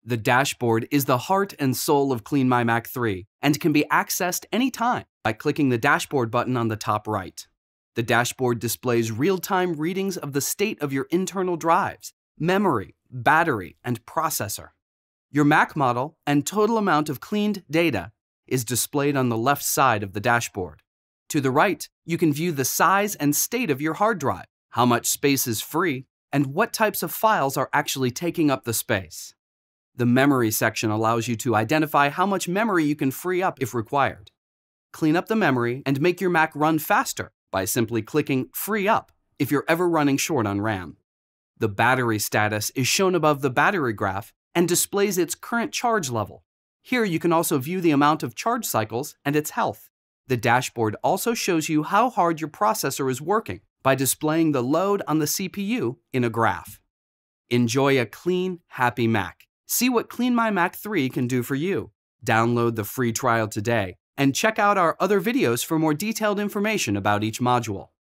The dashboard is the heart and soul of CleanMyMac 3 and can be accessed anytime by clicking the dashboard button on the top right. The dashboard displays real-time readings of the state of your internal drives, memory, battery, and processor. Your Mac model and total amount of cleaned data is displayed on the left side of the dashboard. To the right, you can view the size and state of your hard drive, how much space is free, and what types of files are actually taking up the space. The memory section allows you to identify how much memory you can free up if required. Clean up the memory and make your Mac run faster by simply clicking Free Up if you're ever running short on RAM. The battery status is shown above the battery graph and displays its current charge level. Here you can also view the amount of charge cycles and its health. The dashboard also shows you how hard your processor is working by displaying the load on the CPU in a graph. Enjoy a clean, happy Mac. See what CleanMyMac 3 can do for you. Download the free trial today and check out our other videos for more detailed information about each module.